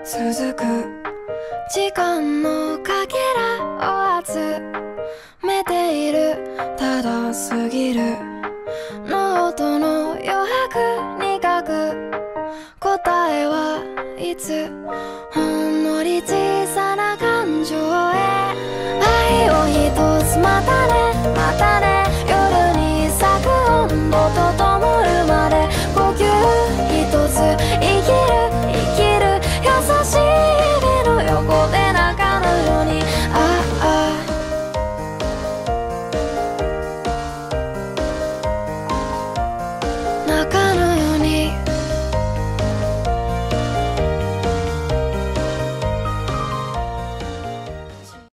続く時間のかけらを集めている。ただ過ぎるノートの余白に書く。答えはいつ